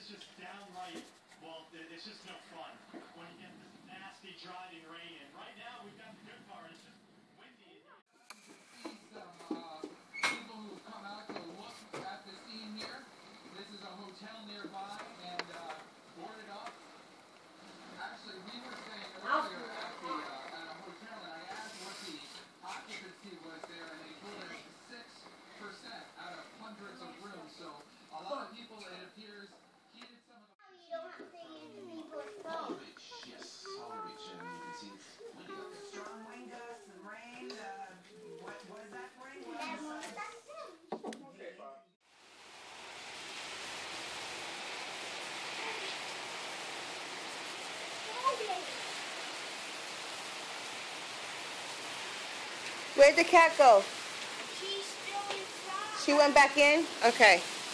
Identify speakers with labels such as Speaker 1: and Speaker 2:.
Speaker 1: is just downright, well, it's just no fun when you get this nasty driving rain in. Right now, we've got the good part. It's just windy.
Speaker 2: See some people who have come out to look at the scene here. This is a hotel nearby and boarded up. Actually, we were staying earlier at a hotel, and I asked what the occupancy was there, and they told us 6% out of hundreds of rooms. So a lot of people, it appears, heated some of the...
Speaker 3: You don't have to use people's phones.
Speaker 4: Yes, Holly Beach, and you can see windy out there.
Speaker 5: Strong wind gusts and rain. What was that rain?
Speaker 2: Okay, Bob.
Speaker 6: Where'd the cat go?
Speaker 3: She's still inside.
Speaker 6: She went back in? Okay.